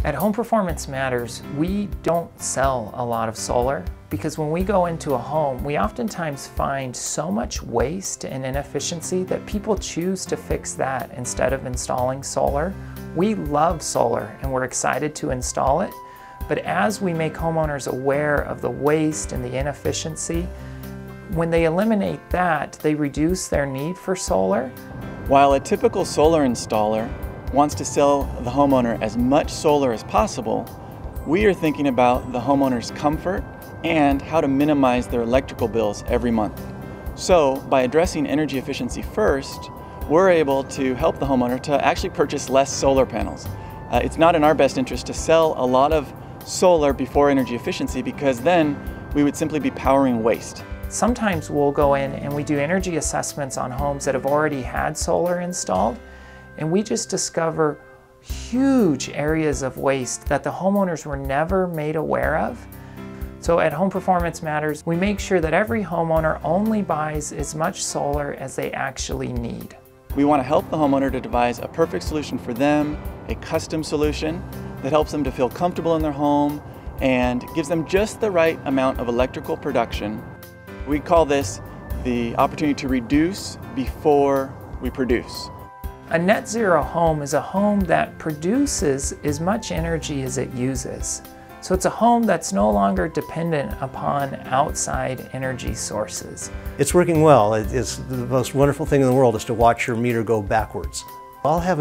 At Home Performance Matters, we don't sell a lot of solar because when we go into a home, we oftentimes find so much waste and inefficiency that people choose to fix that instead of installing solar. We love solar and we're excited to install it, but as we make homeowners aware of the waste and the inefficiency, when they eliminate that, they reduce their need for solar. While a typical solar installer wants to sell the homeowner as much solar as possible, we are thinking about the homeowner's comfort and how to minimize their electrical bills every month. So by addressing energy efficiency first, we're able to help the homeowner to actually purchase less solar panels. It's not in our best interest to sell a lot of solar before energy efficiency because then we would simply be powering waste. Sometimes we'll go in and we do energy assessments on homes that have already had solar installed, and we just discover huge areas of waste that the homeowners were never made aware of. So at Home Performance Matters, we make sure that every homeowner only buys as much solar as they actually need. We want to help the homeowner to devise a perfect solution for them, a custom solution that helps them to feel comfortable in their home and gives them just the right amount of electrical production. We call this the opportunity to reduce before we produce. A net zero home is a home that produces as much energy as it uses. So it's a home that's no longer dependent upon outside energy sources. It's working well. It's the most wonderful thing in the world is to watch your meter go backwards. I'll have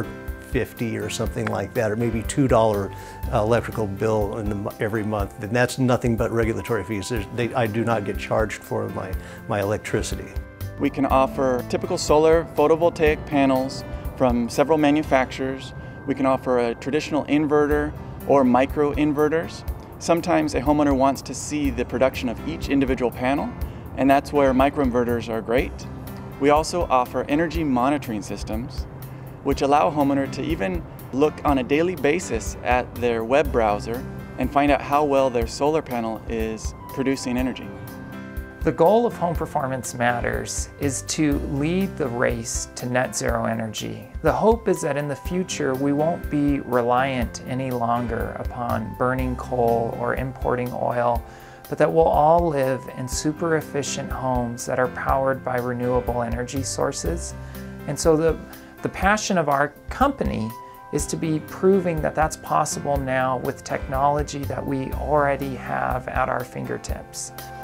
$1.50 or something like that, or maybe $2 electrical bill every month. And that's nothing but regulatory fees. I do not get charged for my electricity. We can offer typical solar photovoltaic panels from several manufacturers. We can offer a traditional inverter or micro inverters. Sometimes a homeowner wants to see the production of each individual panel, and that's where microinverters are great. We also offer energy monitoring systems, which allow a homeowner to even look on a daily basis at their web browser and find out how well their solar panel is producing energy. The goal of Home Performance Matters is to lead the race to net zero energy. The hope is that in the future we won't be reliant any longer upon burning coal or importing oil, but that we'll all live in super efficient homes that are powered by renewable energy sources. And so the passion of our company is to be proving that that's possible now with technology that we already have at our fingertips.